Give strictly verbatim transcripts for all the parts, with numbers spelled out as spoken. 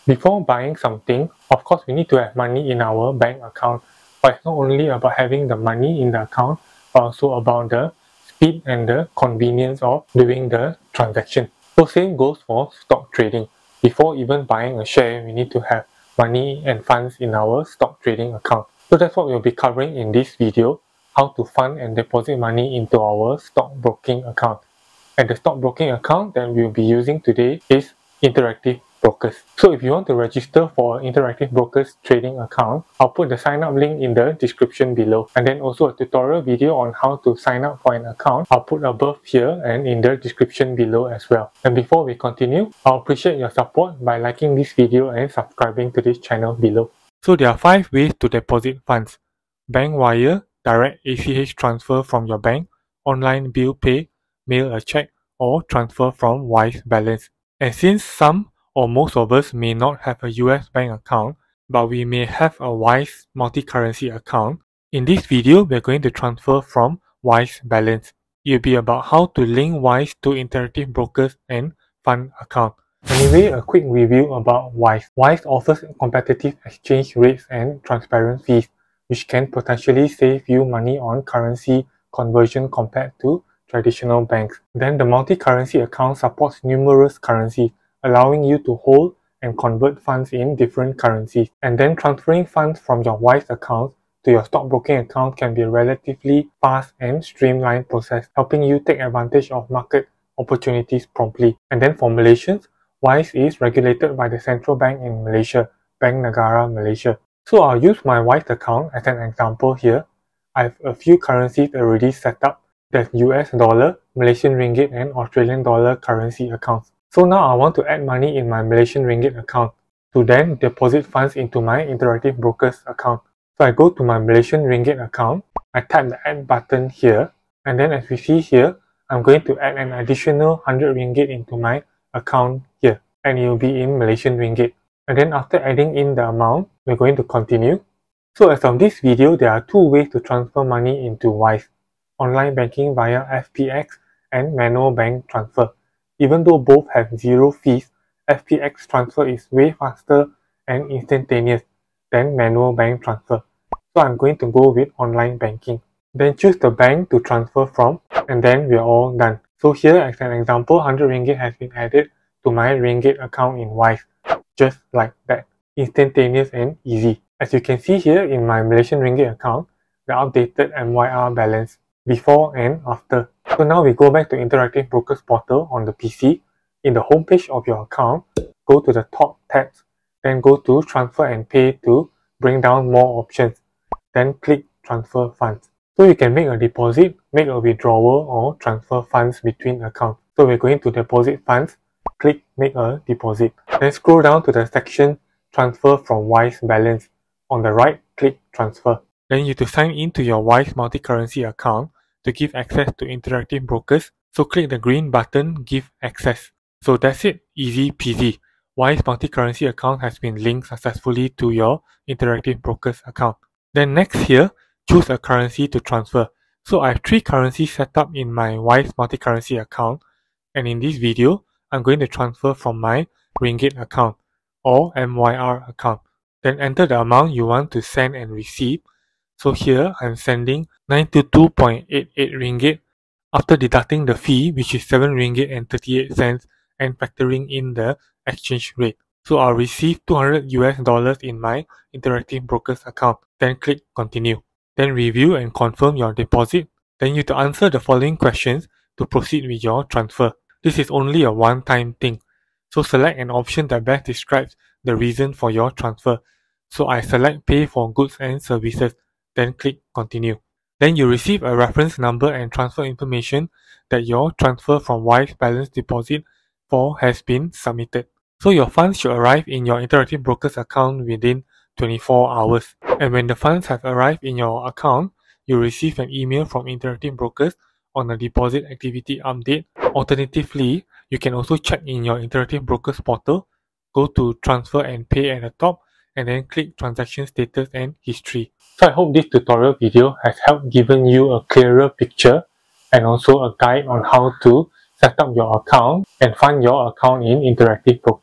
Before buying something, of course we need to have money in our bank account. But it's not only about having the money in the account, but also about the speed and the convenience of doing the transaction. So same goes for stock trading. Before even buying a share, we need to have money and funds in our stock trading account. So that's what we'll be covering in this video, how to fund and deposit money into our stockbroking account. And the stockbroking account that we'll be using today is Interactive Brokers. So if you want to register for Interactive Brokers trading account, I'll put the sign up link in the description below, and then also a tutorial video on how to sign up for an account I'll put above here and in the description below as well. And before we continue, I'll appreciate your support by liking this video and subscribing to this channel below. So there are five ways to deposit funds: bank wire, direct A C H transfer from your bank, online bill pay, mail a check, or transfer from Wise Balance. And since some or most of us may not have a U S bank account, but we may have a Wise multi-currency account, in this video we're going to transfer from Wise Balance. It will be about how to link Wise to Interactive Brokers and fund account. Anyway, a quick review about Wise. Wise offers competitive exchange rates and transparent fees, which can potentially save you money on currency conversion compared to traditional banks. Then the multi-currency account supports numerous currencies, allowing you to hold and convert funds in different currencies. And then transferring funds from your Wise account to your stockbroking account can be a relatively fast and streamlined process, helping you take advantage of market opportunities promptly. And then for Malaysians, Wise is regulated by the central bank in Malaysia, Bank Negara Malaysia. So I'll use my Wise account as an example here. I have a few currencies already set up. There's U S dollar, Malaysian ringgit, and Australian dollar currency accounts. So now I want to add money in my Malaysian ringgit account to then deposit funds into my Interactive Brokers account. So I go to my Malaysian ringgit account, I tap the add button here, and then as we see here, I'm going to add an additional one hundred ringgit into my account here, and it will be in Malaysian ringgit. And then after adding in the amount, we're going to continue. So as of this video, there are two ways to transfer money into Wise: online banking via F P X and manual bank transfer. Even though both have zero fees, F P X transfer is way faster and instantaneous than manual bank transfer. So I'm going to go with online banking. Then choose the bank to transfer from, and then we're all done. So here as an example, one hundred ringgit has been added to my ringgit account in Wise, just like that. Instantaneous and easy. As you can see here in my Malaysian ringgit account, the updated M Y R balance before and after. So now we go back to Interactive Brokers portal on the P C. In the home page of your account, go to the top tabs, then go to transfer and pay to bring down more options. Then click transfer funds. So you can make a deposit, make a withdrawal, or transfer funds between accounts. So we're going to deposit funds, click make a deposit. Then scroll down to the section transfer from Wise Balance. On the right, click transfer. Then you have to sign in to your Wise multi-currency account to give access to Interactive Brokers. So click the green button, give access. So that's it, easy peasy. Wise multi-currency account has been linked successfully to your Interactive Brokers account. Then next here, choose a currency to transfer. So I have three currencies set up in my Wise multi-currency account, and in this video, I'm going to transfer from my ringgit account or M Y R account. Then enter the amount you want to send and receive. So here I'm sending ninety-two point eight eight ringgit after deducting the fee, which is seven ringgit and thirty-eight cents, and factoring in the exchange rate. So I'll receive two hundred U S dollars in my Interactive Brokers account. Then click continue. Then review and confirm your deposit. Then you have to answer the following questions to proceed with your transfer. This is only a one-time thing. So select an option that best describes the reason for your transfer. So I select pay for goods and services. Then click continue. Then you receive a reference number and transfer information that your transfer from Wise Balance deposit for has been submitted. So your funds should arrive in your Interactive Brokers account within twenty-four hours. And when the funds have arrived in your account, you receive an email from Interactive Brokers on a deposit activity update. Alternatively, you can also check in your Interactive Brokers portal, go to transfer and pay at the top, and then click transaction status and history. So I hope this tutorial video has helped given you a clearer picture and also a guide on how to set up your account and fund your account in Interactive Brokers.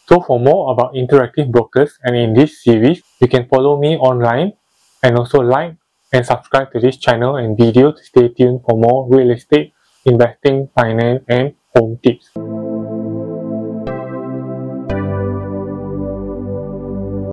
So for more about Interactive Brokers and in this series, you can follow me online and also like and subscribe to this channel and video to stay tuned for more real estate, investing, finance and home tips.